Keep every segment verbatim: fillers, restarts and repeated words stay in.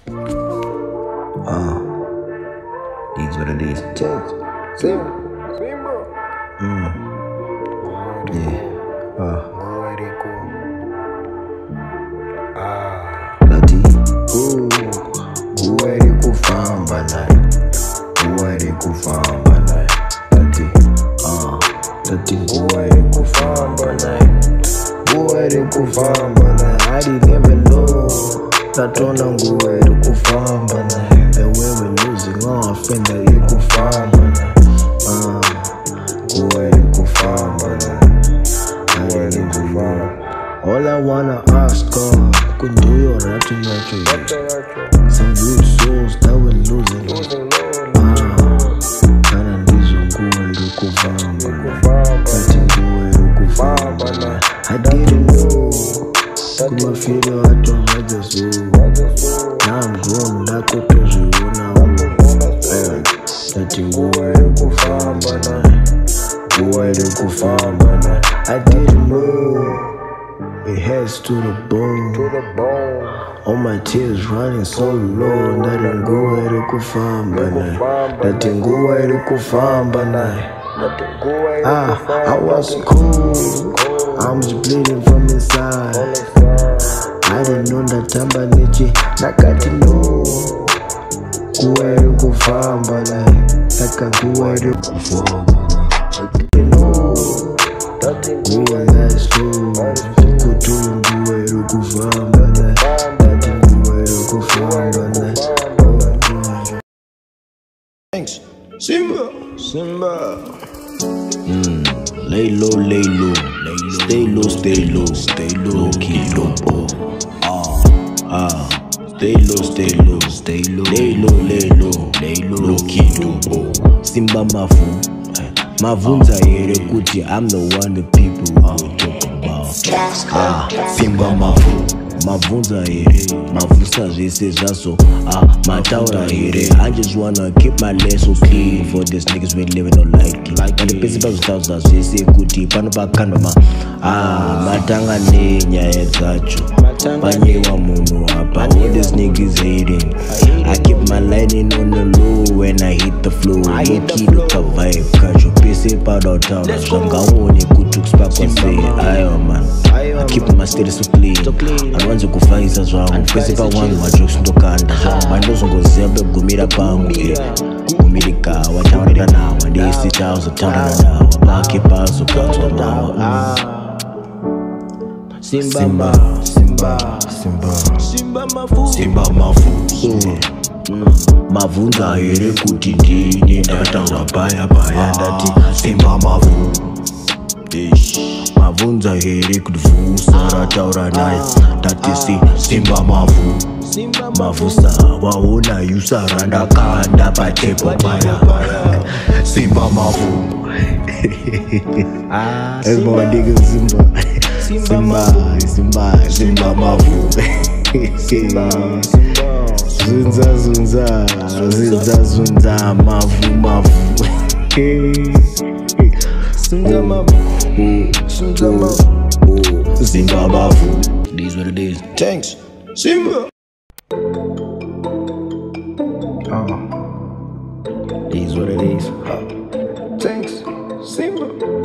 Uh, these what it is. Text. Sim. Simba. Mm. Yeah. Uh. Ah. Lati. Ooh. Uwari kufamba naye. Uwari kufamba naye. Lati. Uh. Lati. Uwari kufamba naye. Uwari kufamba naye. I didn't even know. Tatona nguwari kufamba naye. The way we're losing our friend that you kufamba naye. Uh. Uwari kufamba naye. Uwari kufamba. All I wanna ask God, could do your right in your some good souls that we're losing. Ah, kana ndizo nguwari kufamba. Kati nguwari kufamba. I didn't know. Could my feel I don't have the soul. Now I'm grown, I could close you now. Kati nguwari kufamba. Nguwari kufamba. I didn't know. It heads to the bone. To the bone. All my tears running so low. Ndari nguwari kufamba naye. Ndati nguwari kufamba naye. Ah, I was cool. I was bleeding from inside. I didn't know that tamba nichi nakati no. Nguwari kufamba naye. Taka nguwari kufamba naye. I didn't know. Realize too. Kutu nguwari kufamba naye. Ndati nguwari kufamba naye. Thanks. Simba. Simba. Mm. Lay low, lay low, lay low. Stay low, stay low, stay low, low key, low ball. Ah, ah. Stay low, stay low, stay low. Lay low, lay low, lay low, low key, low ball. Simba mafu, mavunza yere kuti. I'm the one the people will talk about. Ah, Simba mafu. Mavunza here, mavusa zese zaso. Ah, mataura here. I just wanna keep my legs so clean for these niggas we living on like it. Like the principal styles as zese kuti pano bakanda ma. Ah, matanga ne nyaya zacho. Panyewa munu hapa. All these niggas hating. I keep my lining on the low when I hit the flow. I hit the flow. Look a vibe, kacho pese pada town. Shangawoni kutuk spark and say, ayo man. I keep my status so clean. I want to go fight as well. Principal one, my jokes to kanda. My nose go zebra, gumira pangu. Gumirika, what town it now? And they sit house of town now. Back it pass so count now. Simba, Simba, Simba, Simba mafu, Simba mafu. Mavunza here kuti ndini ndataura baya baya ndati Simba mafu. Mavunza here kuti vusa rataura naye ndati si Simba mafu. Mavusa waona yusara ndakanda patepo baya baya Simba mafu. Everyone nigga Simba. Simba, Simba, Simba mafu. Simba, Zunza, Zunza, Zunza, Zunza, mafu, mafu. Zunza mafu, Zunza mafu, Simba mafu. This is what it is. Thanks. Simba. Oh, this is what it is. Thanks. Simba.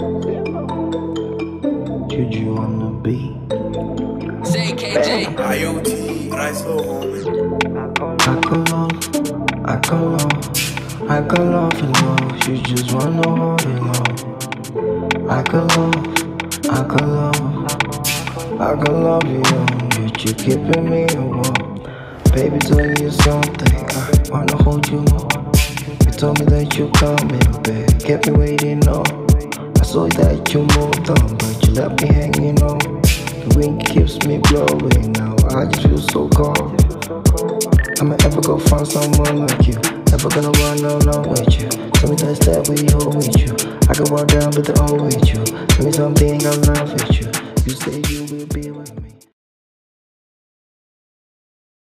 Did you wanna be? J K J. I O T. Right slow, homie. I could love, I could love, I could love you, love. You just wanna hold it long. I could love, I could love, I could love you, but you keeping me warm. Baby, tell you something, I wanna hold you more. You told me that you coming, babe, kept me waiting on. I saw that you moved on, but you left me hanging on. The wind keeps me blowing now, I just feel so cold. I'ma ever go find someone like you, never gonna run along with you. Tell me that step we hold with you, I can walk down with the old with you. Tell me something I love with you, you say you will be with me.